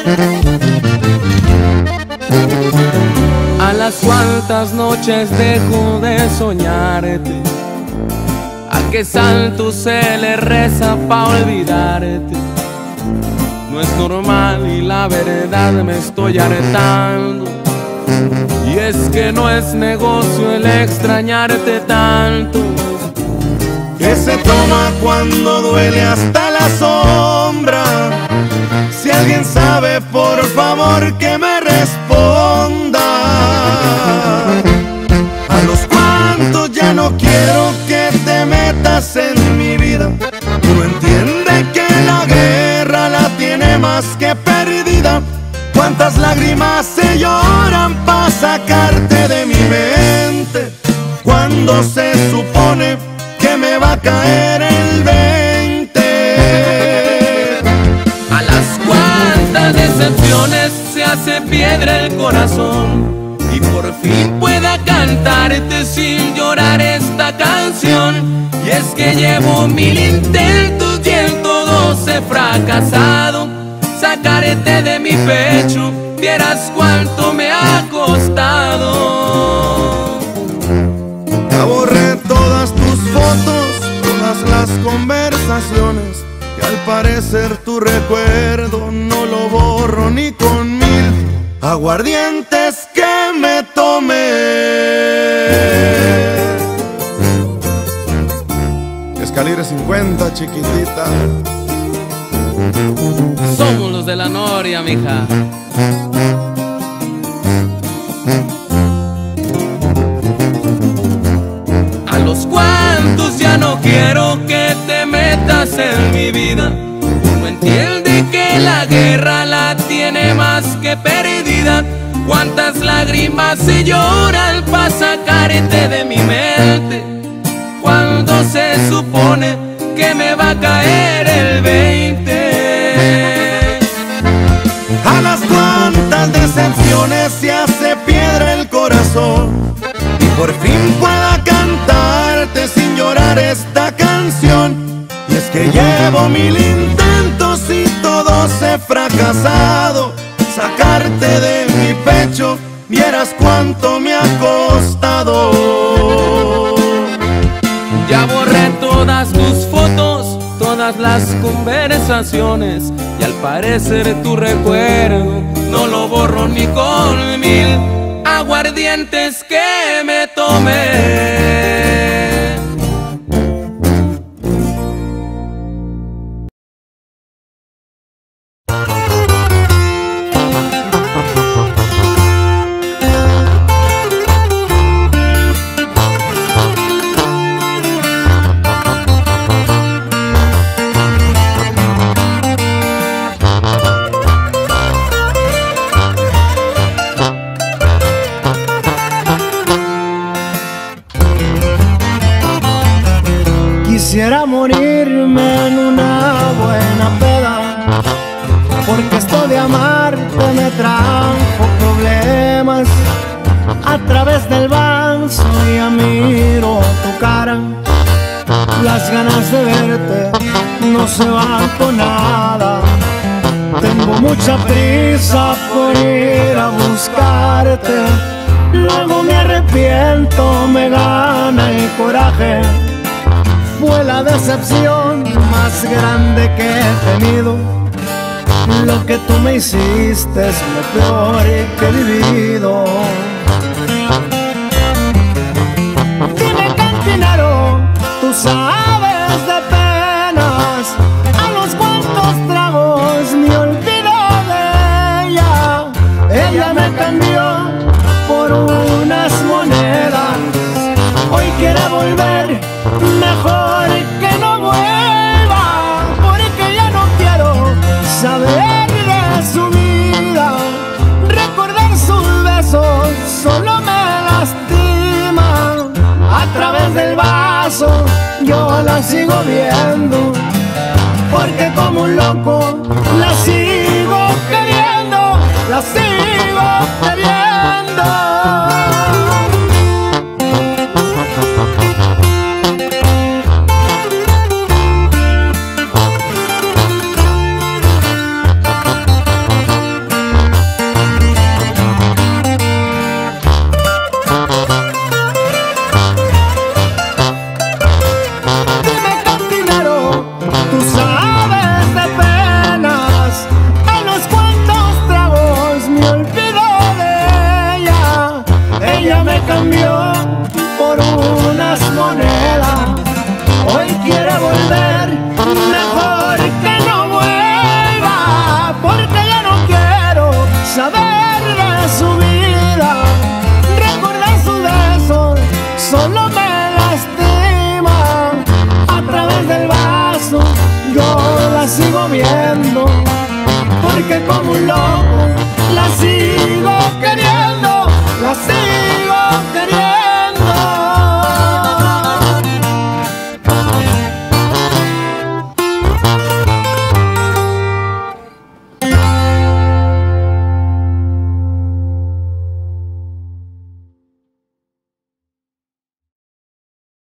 A las cuantas noches dejo de soñarte, a qué santo se le reza pa' olvidarte. No es normal y la verdad me estoy hartando, y es que no es negocio el extrañarte tanto. Que se toma cuando duele hasta la sombra. Si alguien sabe, por favor que me responda. A los cuantos ya no quiero que te metas en mi vida. No entiende que la guerra la tiene más que perdida. Cuántas lágrimas se lloran pa' sacarte de mi mente, cuando se supone que me va a caer el 20. A las cuantas decepciones se hace piedra el corazón, y por fin pueda cantarte sin llorar esta canción. Y es que llevo 1000 intentos y en todos he fracasado. Sacarte de mi pecho, vieras cuánto me ha costado. Ya borré todas tus fotos, todas las conversaciones, que al parecer tu recuerdo no lo borro ni con 1000 aguardientes que me tomé. Escalibre 50, chiquitita. Somos los de la Noria, mija. A los cuantos ya no quiero que te metas en mi vida. Uno entiende que la guerra la tiene más que perdida. Cuántas lágrimas se lloran pa' sacarte de mi mente, cuando se supone que me va a caer el 20. A las cuantas decepciones se hace piedra el corazón, y por fin pueda cantarte sin llorar esta canción. Y es que llevo 1000 intentos y todos he fracasado. Sacarte de mi pecho, vieras cuánto me ha costado. Ya borré todas tus fotos, todas las conversaciones, y al parecer tu recuerdo no lo borro ni con 1000 aguardientes que me tomé. Quisiera morirme en una buena peda, porque esto de amarte me trajo problemas. A través del vaso ya miro tu cara, las ganas de verte no se van con nada. Tengo mucha prisa por ir a buscarte, luego me arrepiento, me gana el coraje. Fue la decepción más grande que he tenido. Lo que tú me hiciste es lo peor que he vivido. Dime, cantinero, tú sabes de penas, a los cuantos tragos me olvido de ella. Ella me cambió por unas monedas, hoy quiere volver, mejor que no vuelva, porque ya no quiero saber de su vida. Recordar sus besos solo me lastima. A través del vaso yo la sigo viendo, porque como un loco la sigo queriendo, la sigo queriendo. que como un loco la sigo